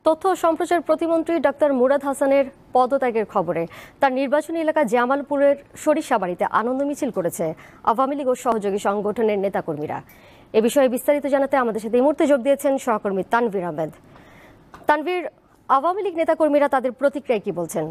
তথ্য ও সম্প্রচার প্রতিমন্ত্রী ডাক্তার মুরাদ হাসানের পদত্যাগের খবরে তার নির্বাচনী এলাকা জামালপুরের সরিষাবাড়িতে আনন্দ মিছিল করেছে আওয়ামী লীগ ও সহযোগী সংগঠনের নেতাকর্মীরা। এ বিষয়ে বিস্তারিত জানাতে আমাদের সাথে এই মুহূর্তে যোগ দিয়েছেন সহকর্মী তানভীর আহমেদ। তানভীর, আওয়ামী লীগ নেতাকর্মীরা তাদের প্রতিক্রিয়ায় কি বলছেন?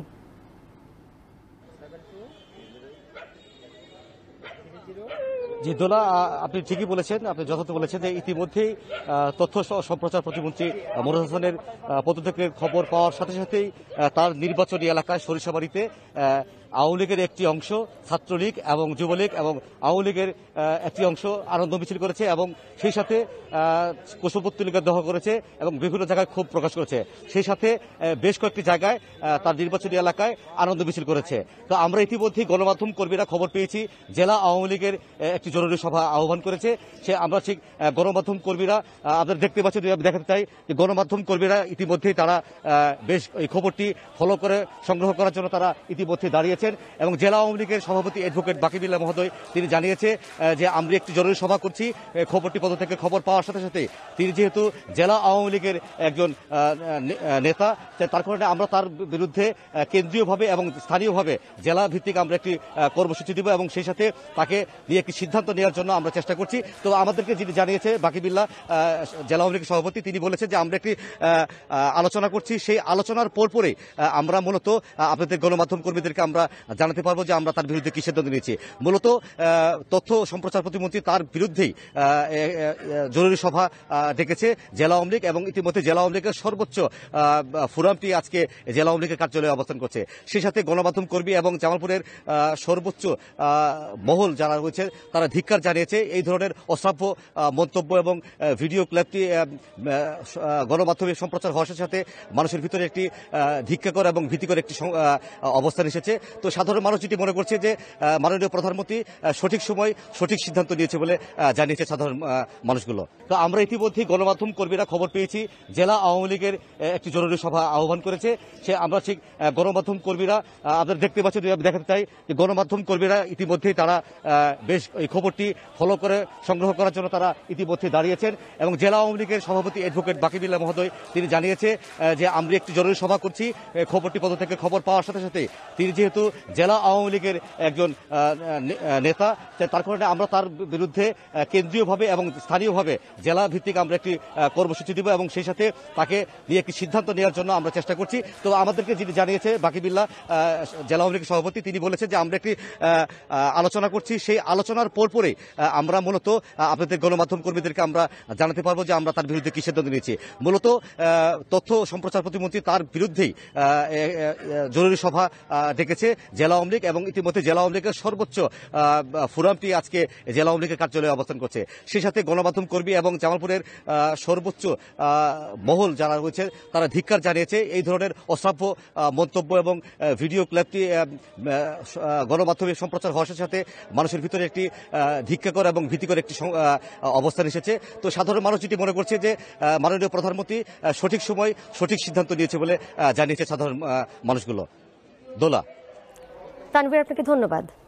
জি দোলা, আপনি ঠিকই বলেছেন, আপনি যথার্থ বলেছেন যে ইতিমধ্যেই তথ্য সম্প্রচার প্রতিমন্ত্রী মুরাদ হাসানের পদত্যাগের খবর পাওয়ার সাথে সাথেই তার নির্বাচনী এলাকায় সরিষাবাড়িতে আওয়ামী লীগের একটি অংশ, ছাত্রলীগ এবং যুবলীগ এবং আওয়ামী লীগের একটি অংশ আনন্দ মিছিল করেছে এবং সেই সাথে কুশপুত্তলিকা দহ করেছে এবং বিভিন্ন জায়গায় ক্ষোভ প্রকাশ করেছে। সেই সাথে বেশ কয়েকটি জায়গায় তার নির্বাচনী এলাকায় আনন্দ মিছিল করেছে। তো আমরা ইতিমধ্যেই গণমাধ্যম কর্মীরা খবর পেয়েছি জেলা আওয়ামী লীগের একটি জরুরি সভা আহ্বান করেছে। আমরা ঠিক গণমাধ্যম কর্মীরা আপনারা দেখতে পাচ্ছেন, আমি দেখাতে চাই যে গণমাধ্যম কর্মীরা ইতিমধ্যেই তারা বেশ এই খবরটি ফলো করে সংগ্রহ করার জন্য তারা ইতিমধ্যে দাঁড়িয়েছেন এবং জেলা আওয়ামী লীগের সভাপতি অ্যাডভোকেট বাকিবিল্লাহ মহোদয় তিনি জানিয়েছে যে আমরা একটি জরুরি সভা করছি। খবরটি পদত্যাগের খবর পাওয়ার সাথে সাথে তিনি যেহেতু জেলা আওয়ামী লীগের একজন নেতা, তার কারণে আমরা তার বিরুদ্ধে কেন্দ্রীয়ভাবে এবং স্থানীয়ভাবে জেলা ভিত্তিক আমরা একটি কর্মসূচি দিব এবং সেই সাথে তাকে নিয়ে একটি সিদ্ধান্ত নেওয়ার জন্য আমরা চেষ্টা করছি। তো আমাদেরকে যিনি জানিয়েছে বাকিবিল্লাহ জেলা আওয়ামী লীগের সভাপতি, তিনি বলেছেন যে আমরা একটি আলোচনা করছি। সেই আলোচনার পরপরে আমরা মূলত আপনাদের গণমাধ্যম কর্মীদেরকে আমরা জানাতে পারবো যে আমরা তার বিরুদ্ধে কি সিদ্ধান্ত নিয়েছি। মূলত তথ্য সম্প্রচার প্রতিমন্ত্রী তার বিরুদ্ধেই জরুরি সভা ডেকেছে জেলা আওয়ামী লীগ এবং ইতিমধ্যে জেলা আওয়ামী লীগের সর্বোচ্চ ফোরামটি আজকে জেলা আওয়ামী লীগের কার্যালয়ে অবস্থান করছে। সেই সাথে গণমাধ্যম কর্মী এবং জামালপুরের সর্বোচ্চ মহল যারা রয়েছে তারা ধিক্কার জানিয়েছে এই ধরনের অশ্রাব্য মন্তব্য এবং ভিডিও ক্লিপটি গণমাধ্যমে সম্প্রচার হওয়ার সাথে মানুষের ভিতরে একটি ধিক্কার এবং ভীতিকর একটি অবস্থান এসেছে। তো সাধারণ মানুষ যেটি মনে করছে যে মাননীয় প্রধানমন্ত্রী সঠিক সময় সঠিক সিদ্ধান্ত নিয়েছে বলে জানিয়েছে সাধারণ মানুষগুলো। তো আমরা ইতিমধ্যেই গণমাধ্যম কর্মীরা খবর পেয়েছি জেলা আওয়ামী লীগের একটি জরুরি সভা আহ্বান করেছে। আমরা ঠিক গণমাধ্যম কর্মীরা আপনারা দেখতে পাচ্ছেন, আমি দেখাতে চাই যে গণমাধ্যম কর্মীরা ইতিমধ্যেই তারা বেশ এই খবরটি ফলো করে সংগ্রহ করার জন্য তারা ইতিমধ্যে দাঁড়িয়েছেন এবং জেলা আওয়ামী লীগের সভাপতি অ্যাডভোকেট বাকিবিল্লাহ মহোদয় তিনি জানিয়েছে যে আমরা একটি জরুরি সভা করছি। খবরটি পদত্যাগের খবর পাওয়ার সাথে সাথে তিনি যেহেতু জেলা আওয়ামী লীগের একজন নেতা, তার কারণে আমরা তার বিরুদ্ধে কেন্দ্রীয়ভাবে এবং স্থানীয়ভাবে জেলা ভিত্তিক আমরা একটি কর্মসূচি দিব এবং সেই সাথে তাকে নিয়ে একটি সিদ্ধান্ত নেওয়ার জন্য আমরা চেষ্টা করছি। তো আমাদেরকে যিনি জানিয়েছে বাকিবিল্লাহ জেলা আওয়ামী লীগের সভাপতি, তিনি বলেছেন যে আমরা একটি আলোচনা করছি। সেই আলোচনার পরপরে আমরা মূলত আপনাদের গণমাধ্যম কর্মীদেরকে আমরা জানাতে পারবো যে আমরা তার বিরুদ্ধে কি সিদ্ধান্ত নিয়েছি। মূলত তথ্য সম্প্রচার প্রতিমন্ত্রী তার বিরুদ্ধেই জরুরি সভা ডেকেছে জেলা আওয়ামী লীগ এবং ইতিমধ্যে জেলা আওয়ামী লীগের সর্বোচ্চ ফোরামটি আজকে জেলা আওয়ামী লীগের কার্যালয়ে অবস্থান করছে। সেই সাথে গণমাধ্যম কর্মী এবং জামালপুরের সর্বোচ্চ মহল যারা রয়েছে তারা ধিক্কার জানিয়েছে এই ধরনের অশ্রাব্য মন্তব্য এবং ভিডিও ক্লিপটি গণমাধ্যমে সম্প্রচার হওয়ার সাথে মানুষের ভিতরে একটি ধিক্কার এবং ভীতিকর একটি অবস্থান এসেছে। তো সাধারণ মানুষ যেটি মনে করছে যে মাননীয় প্রধানমন্ত্রী সঠিক সময় সঠিক সিদ্ধান্ত নিয়েছে বলে জানিয়েছে সাধারণ মানুষগুলো। দোলা, তানভীর, আপনাকে ধন্যবাদ।